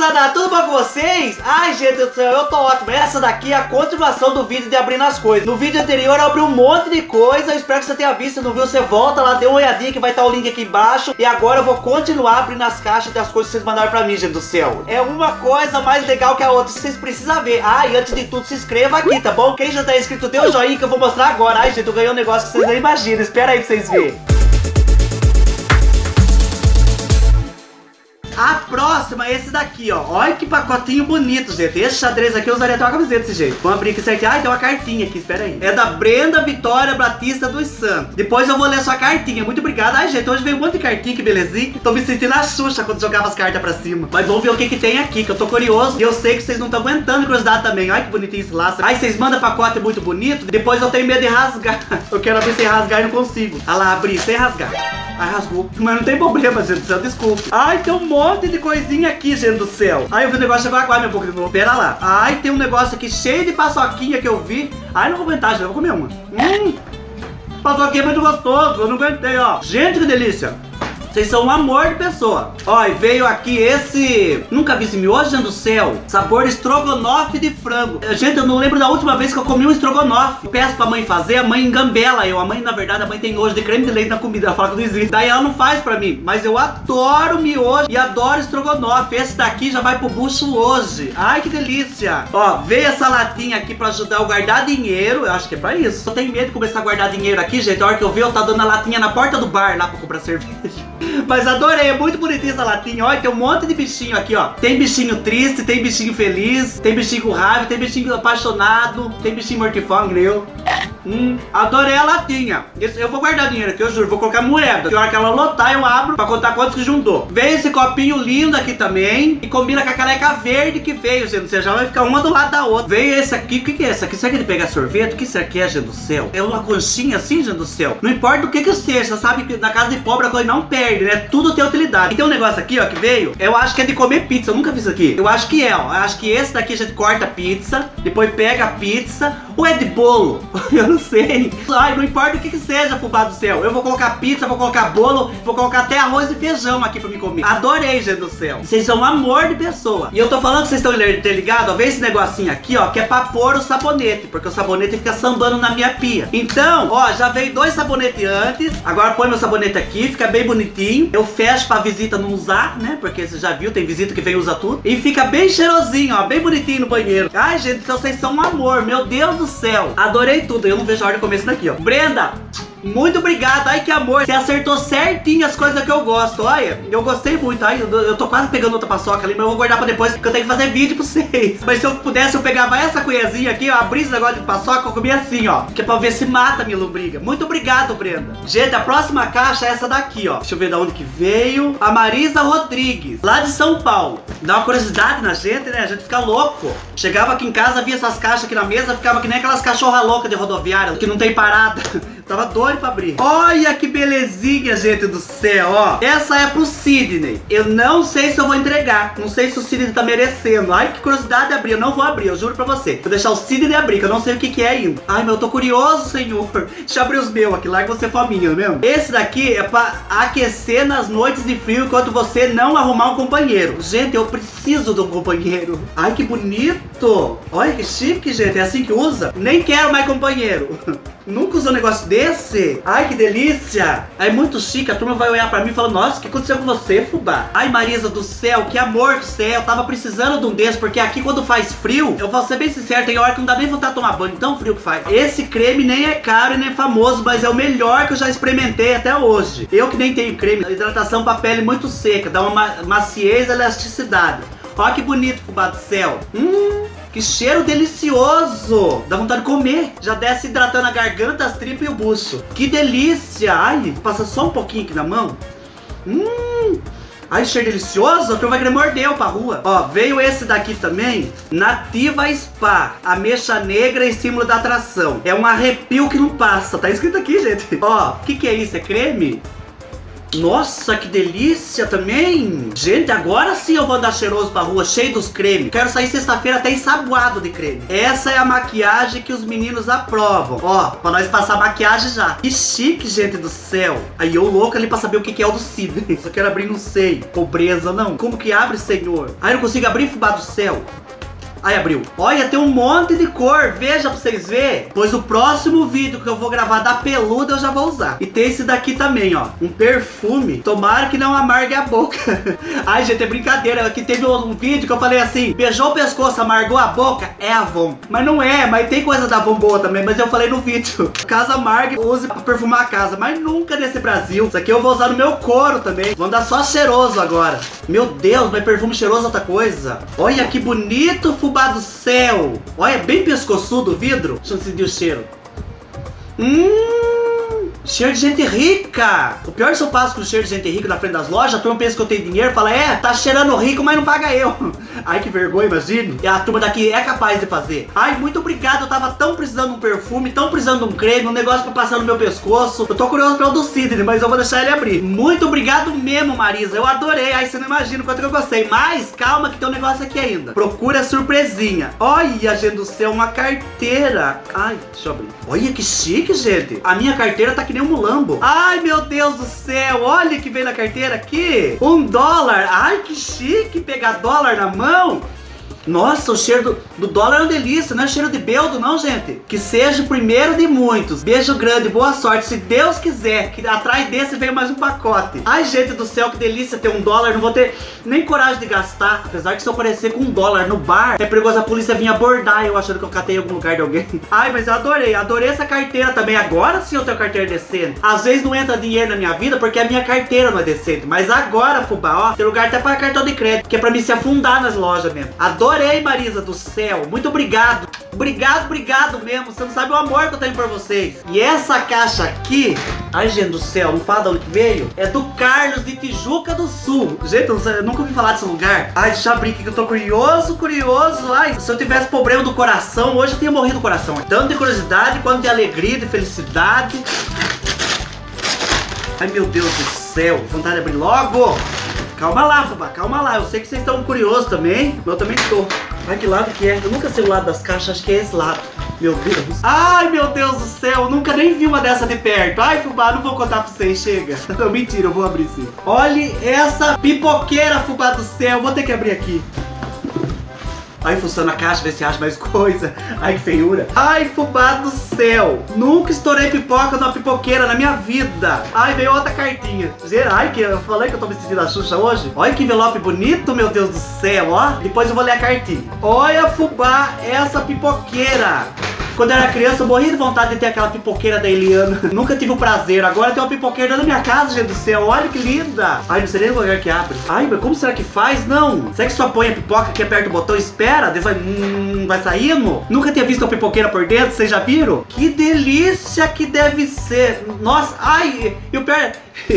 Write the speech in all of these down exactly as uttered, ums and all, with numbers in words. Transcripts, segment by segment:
moçada, tudo bom com vocês? Ai, gente do céu, eu tô ótimo. Essa daqui é a continuação do vídeo de abrindo as coisas. No vídeo anterior eu abri um monte de coisa. Eu espero que você tenha visto. Se não viu, você volta lá, dê uma olhadinha que vai estar o link aqui embaixo. E agora eu vou continuar abrindo as caixas das coisas que vocês mandaram pra mim, gente do céu. É uma coisa mais legal que a outra, vocês precisam ver. Ah, e antes de tudo, se inscreva aqui, tá bom? Quem já tá inscrito, dê um joinha que eu vou mostrar agora. Ai, gente, eu ganhei um negócio que vocês nem imaginam. Espera aí pra vocês verem. A próxima é esse daqui, ó. Olha que pacotinho bonito, gente. Esse xadrez aqui eu usaria até uma camiseta desse jeito. Vamos abrir aqui certinho. Ah, tem uma cartinha aqui, espera aí. É da Brenda Vitória Batista dos Santos. Depois eu vou ler sua cartinha. Muito obrigado. Ai, gente, hoje veio um monte de cartinha, que belezinha. Tô me sentindo a Xuxa quando jogava as cartas pra cima. Mas vamos ver o que que tem aqui, que eu tô curioso. E eu sei que vocês não estão aguentando curiosidade também. Olha que bonitinho esse laço. Ai, vocês mandam pacote muito bonito. Depois eu tenho medo de rasgar. Eu quero abrir sem rasgar e não consigo. Ah lá, abri sem rasgar. Ai, rasgou. Mas não tem problema, gente do céu, desculpe. Ai, tem um monte de coisinha aqui, gente do céu. Ai, eu vi o negócio chegou agora, minha boca de novo. Pera lá. Ai, tem um negócio aqui cheio de paçoquinha que eu vi. Ai, não vou aguentar, gente. Eu vou comer uma. Hum, paçoquinha é muito gostoso. Eu não aguentei, ó. Gente, que delícia. Vocês são um amor de pessoa. Ó, e veio aqui esse... Nunca vi esse miojo, gente do céu. Sabor estrogonofe de frango. Gente, eu não lembro da última vez que eu comi um estrogonofe. Peço pra mãe fazer, a mãe engambela eu. A mãe, na verdade, a mãe tem nojo de creme de leite na comida. Ela fala que não existe. Daí ela não faz pra mim. Mas eu adoro miojo e adoro estrogonofe. Esse daqui já vai pro bucho hoje. Ai, que delícia. Ó, veio essa latinha aqui pra ajudar eu a guardar dinheiro. Eu acho que é pra isso. Eu tenho medo de começar a guardar dinheiro aqui, gente. A hora que eu ver, eu tá dando a latinha na porta do bar lá pra comprar cerveja. Mas adorei, é muito bonitinha essa latinha. Olha, tem um monte de bichinho aqui, ó. Tem bichinho triste, tem bichinho feliz, tem bichinho com raiva, tem bichinho apaixonado, tem bichinho mortifão, eu. Hum, adorei a latinha. Eu vou guardar dinheiro aqui, eu juro, vou colocar moeda. Que hora que ela lotar, eu abro pra contar quantos que juntou. Veio esse copinho lindo aqui também. E combina com a caneca verde que veio, gente. Você já vai ficar uma do lado da outra. Veio esse aqui, o que que é esse aqui? Será que ele pega sorvete? O que isso aqui é, gente do céu? É uma conchinha assim, gente do céu. Não importa o que que seja, sabe que na casa de pobre a coisa não perde, né? Tudo tem utilidade. E tem um negócio aqui, ó, que veio. Eu acho que é de comer pizza, eu nunca fiz isso aqui. Eu acho que é, ó. Eu acho que esse daqui a gente corta a pizza, depois pega a pizza. Ou é de bolo? Eu não sei. Ai, não importa o que que seja, fubá do céu. Eu vou colocar pizza, vou colocar bolo, vou colocar até arroz e feijão aqui pra me comer. Adorei, gente do céu. Vocês são um amor de pessoa. E eu tô falando que vocês estão interligados, ó. Vê esse negocinho aqui, ó, que é pra pôr o sabonete, porque o sabonete fica sambando na minha pia. Então, ó, já veio dois sabonetes antes. Agora põe meu sabonete aqui, fica bem bonitinho. Eu fecho pra visita não usar, né? Porque você já viu, tem visita que vem e usa tudo. E fica bem cheirosinho, ó, bem bonitinho no banheiro. Ai, gente, então vocês são um amor, meu Deus do céu. Adorei tudo, eu não vejo a hora de comer isso daqui, ó. Brenda, muito obrigado, ai que amor. Você acertou certinho as coisas que eu gosto. Olha, eu gostei muito. Ai, eu, eu tô quase pegando outra paçoca ali, mas eu vou guardar pra depois, porque eu tenho que fazer vídeo pra vocês. Mas se eu pudesse, eu pegava essa colherzinha aqui, ó, abrir esse negócio de paçoca, eu comia assim, ó, que é pra ver se mata a minha lombriga. Muito obrigado, Brenda. Gente, a próxima caixa é essa daqui, ó. Deixa eu ver de onde que veio. A Marisa Rodrigues, lá de São Paulo. Dá uma curiosidade na gente, né? A gente fica louco. Chegava aqui em casa, via essas caixas aqui na mesa, ficava que nem aquelas cachorras loucas de rodoviária, que não tem parada. Tava doido pra abrir. Olha que belezinha, gente do céu, ó. Essa é pro Sidney. Eu não sei se eu vou entregar. Não sei se o Sidney tá merecendo. Ai, que curiosidade de abrir. Eu não vou abrir, eu juro pra você. Vou deixar o Sidney abrir, que eu não sei o que que é ainda. Ai, meu, eu tô curioso, senhor. Deixa eu abrir os meus aqui. Larga você fominha, não é mesmo? Esse daqui é pra aquecer nas noites de frio enquanto você não arrumar um companheiro. Gente, eu preciso de um companheiro. Ai, que bonito. Olha que chique, gente. É assim que usa. Nem quero mais companheiro. Nunca usou um negócio desse? Ai, que delícia. É muito chique, a turma vai olhar pra mim e falar: nossa, o que aconteceu com você, fubá? Ai, Marisa do céu, que amor do céu. Eu tava precisando de um desse, porque aqui quando faz frio, eu vou ser bem sincero, tem hora que não dá nem vontade de tomar banho, tão frio que faz. Esse creme nem é caro e nem é famoso, mas é o melhor que eu já experimentei até hoje. Eu que nem tenho creme, hidratação pra pele muito seca, dá uma maciez e elasticidade. Olha que bonito, fubá do céu. Hum... Que cheiro delicioso! Dá vontade de comer. Já desce hidratando a garganta, as tripas e o bucho. Que delícia! Ai, passa só um pouquinho aqui na mão. Hum! Ai, cheiro delicioso! A turma vai querer morder eu pra rua. Ó, veio esse daqui também. Nativa Spa. Ameixa negra e símbolo da atração. É um arrepio que não passa. Tá escrito aqui, gente. Ó, o que que é isso? É creme? Nossa, que delícia também. Gente, agora sim eu vou andar cheiroso pra rua, cheio dos cremes. Quero sair sexta-feira até ensaboado de creme. Essa é a maquiagem que os meninos aprovam. Ó, pra nós passar maquiagem já. Que chique, gente do céu. Aí eu louco ali pra saber o que é o do Sidney. Só quero abrir, não sei. Pobreza, não. Como que abre, senhor? Aí eu não consigo abrir, fubá do céu. Aí abriu. Olha, tem um monte de cor. Veja pra vocês verem. Pois o próximo vídeo que eu vou gravar da peluda eu já vou usar. E tem esse daqui também, ó. Um perfume. Tomara que não amargue a boca. Ai, gente, é brincadeira. Aqui teve um vídeo que eu falei assim: beijou o pescoço, amargou a boca. É Avon. Mas não é. Mas tem coisa da Avon boa também. Mas eu falei no vídeo. Caso amargue, use pra perfumar a casa. Mas nunca nesse Brasil. Isso aqui eu vou usar no meu couro também. Vou andar só cheiroso agora. Meu Deus, mas perfume cheiroso é outra coisa. Olha que bonito, fubá do céu. Olha, bem pescoçudo o vidro. Deixa eu sentir o cheiro. Hum, cheiro de gente rica. O pior é se eu passo com cheiro de gente rica na frente das lojas, a turma pensa que eu tenho dinheiro, fala, é, tá cheirando rico, mas não paga eu. Ai, que vergonha, imagine. E a turma daqui é capaz de fazer. Ai, muito obrigado, eu tava tão precisando de um perfume, tão precisando de um creme, um negócio pra passar no meu pescoço. Eu tô curioso pelo do Sidney, mas eu vou deixar ele abrir. Muito obrigado mesmo, Marisa, eu adorei. Ai, você não imagina o quanto que eu gostei. Mas, calma que tem um negócio aqui ainda. Procura a surpresinha. Olha, gente do céu, uma carteira. Ai, deixa eu abrir. Olha que chique, gente. A minha carteira tá que nem um mulambo. Ai, meu Deus do céu. Olha que vem na carteira aqui. Um dólar. Ai, que chique pegar dólar na mão. Nossa, o cheiro do, do dólar é uma delícia. Não é cheiro de beldo não, gente. Que seja o primeiro de muitos. Beijo grande, boa sorte. Se Deus quiser, que atrás desse veio mais um pacote. Ai, gente do céu, que delícia ter um dólar. Não vou ter nem coragem de gastar. Apesar que se eu aparecer com um dólar no bar, é perigoso a polícia vir abordar eu achando que eu catei em algum lugar de alguém. Ai, mas eu adorei. Adorei essa carteira também. Agora sim eu tenho carteira decente. Às vezes não entra dinheiro na minha vida porque a minha carteira não é decente. Mas agora, fubá, ó, tem lugar até para cartão de crédito, que é pra mim se afundar nas lojas mesmo. Adorei. Adorei, Marisa do céu. Muito obrigado. Obrigado, obrigado mesmo. Você não sabe o amor que eu tenho por vocês. E essa caixa aqui, ai, gente do céu, não fala de onde que veio? É do Carlos de Tijuca do Sul. Gente, eu, eu nunca ouvi falar desse lugar. Ai, deixa eu abrir aqui que eu tô curioso, curioso. Ai, se eu tivesse problema do coração, hoje eu tinha morrido do coração. Tanto de curiosidade, quanto de alegria, de felicidade. Ai, meu Deus do céu. Vontade de abrir logo. Calma lá, fubá, calma lá. Eu sei que vocês estão curiosos também. Mas eu também tô. Ai, que lado que é? Eu nunca sei o lado das caixas, acho que é esse lado. Meu Deus. Ai, meu Deus do céu. Eu nunca nem vi uma dessa de perto. Ai, fubá, não vou contar pra vocês, chega. Não, mentira, eu vou abrir sim. Olha essa pipoqueira, fubá do céu. Vou ter que abrir aqui. Ai, funciona a caixa, ver se acha mais coisa. Ai, que feiura. Ai, fubá do céu. Nunca estourei pipoca numa pipoqueira na minha vida. Ai, veio outra cartinha. Ai, que eu falei que eu tô me sentindo a Xuxa hoje. Olha que envelope bonito, meu Deus do céu, ó. Depois eu vou ler a cartinha. Olha, fubá, essa pipoqueira. Quando eu era criança, eu morria de vontade de ter aquela pipoqueira da Eliana. Nunca tive o prazer. Agora tem uma pipoqueira na minha casa, gente do céu. Olha que linda. Ai, não sei nem o lugar que abre. Ai, mas como será que faz? Não. Será que só põe a pipoca aqui, aperta o botão e espera? Depois vai, hum, vai saindo? Nunca tinha visto uma pipoqueira por dentro. Vocês já viram? Que delícia que deve ser. Nossa, ai. E o pior...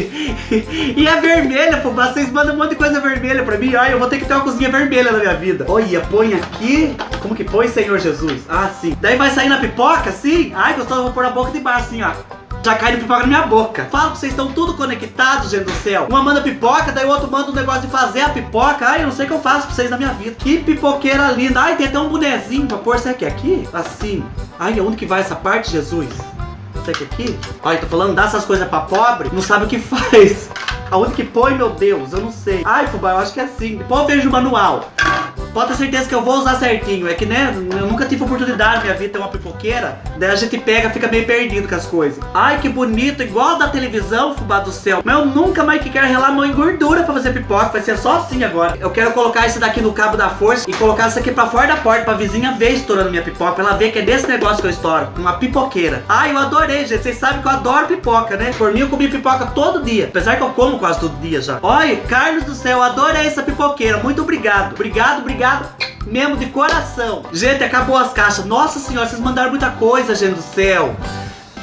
E é vermelha, pô. Vocês mandam um monte de coisa vermelha pra mim. Ai, eu vou ter que ter uma cozinha vermelha na minha vida. Olha, põe aqui. Como que põe, Senhor Jesus? Ah, sim. Daí vai sair na pipoca, assim? Ai, gostoso, eu vou pôr na boca de baixo, assim, ó. Já cai no pipoca na minha boca. Fala que vocês estão tudo conectados, gente do céu. Uma manda pipoca, daí o outro manda um negócio de fazer a pipoca. Ai, eu não sei o que eu faço pra vocês na minha vida. Que pipoqueira linda. Ai, tem até um bonezinho pra pôr. Será que é aqui? Assim. Ai, aonde que vai essa parte, Jesus? Será que é aqui? Olha, tô falando, dá essas coisas pra pobre, não sabe o que faz. Aonde que põe, meu Deus? Eu não sei. Ai, fubá, eu acho que é assim. Depois eu vejo o manual. Pode ter certeza que eu vou usar certinho. É que, né, eu nunca tive oportunidade na minha vida ter uma pipoqueira. Daí a gente pega, fica meio perdido com as coisas. Ai, que bonito, igual da televisão, fubá do céu. Mas eu nunca mais que quero relar a mão em gordura pra fazer pipoca. Vai ser só assim agora. Eu quero colocar esse daqui no cabo da força e colocar isso aqui pra fora da porta, pra vizinha ver estourando minha pipoca, pra ela ver que é desse negócio que eu estouro. Uma pipoqueira. Ai, eu adorei, gente. Vocês sabem que eu adoro pipoca, né? Por mim, eu comi pipoca todo dia. Apesar que eu como quase todo dia já. Olha, Carlos do céu, eu adorei essa pipoqueira. Muito obrigado. Obrigado, obrigado. Mesmo de coração. Gente, acabou as caixas. Nossa senhora, vocês mandaram muita coisa, gente do céu.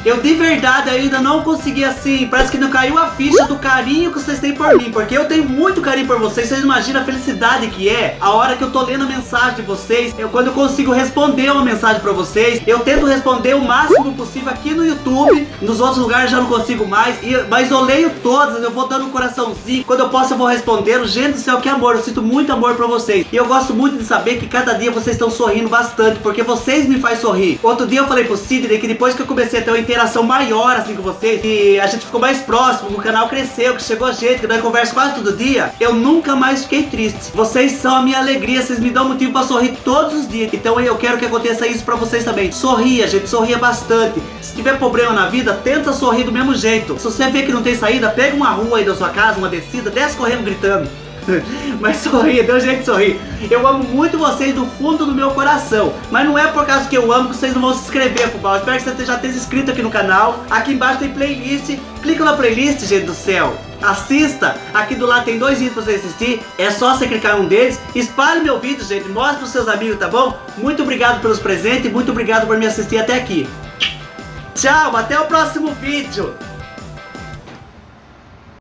Eu de verdade ainda não consegui assim, parece que não caiu a ficha do carinho que vocês têm por mim, porque eu tenho muito carinho por vocês. Vocês imaginam a felicidade que é a hora que eu tô lendo a mensagem de vocês, eu, quando eu consigo responder uma mensagem pra vocês. Eu tento responder o máximo possível aqui no YouTube, nos outros lugares já não consigo mais, e, mas eu leio todas, eu vou dando um coraçãozinho, quando eu posso eu vou respondendo. Gente do céu, que amor, eu sinto muito amor pra vocês, e eu gosto muito de saber que cada dia vocês estão sorrindo bastante, porque vocês me fazem sorrir. Outro dia eu falei pro Sidney que depois que eu comecei a ter uma interação maior assim com vocês, e a gente ficou mais próximo, o canal cresceu, que chegou gente, que nós conversamos quase todo dia, eu nunca mais fiquei triste. Vocês são a minha alegria, vocês me dão motivo pra sorrir todos os dias. Então eu quero que aconteça isso pra vocês também. Sorria, gente, sorria bastante. Se tiver problema na vida, tenta sorrir do mesmo jeito. Se você vê que não tem saída, pega uma rua aí da sua casa, uma descida, desce correndo gritando. Mas sorria, deu jeito de sorrir. Eu amo muito vocês do fundo do meu coração, mas não é por causa que eu amo que vocês não vão se inscrever, fubá. Espero que você já tenha se inscrito aqui no canal. Aqui embaixo tem playlist. Clica na playlist, gente do céu. Assista. Aqui do lado tem dois vídeos pra você assistir. É só você clicar em um deles. Espalhe meu vídeo, gente. Mostre pros seus amigos, tá bom? Muito obrigado pelos presentes. Muito obrigado por me assistir até aqui. Tchau, até o próximo vídeo.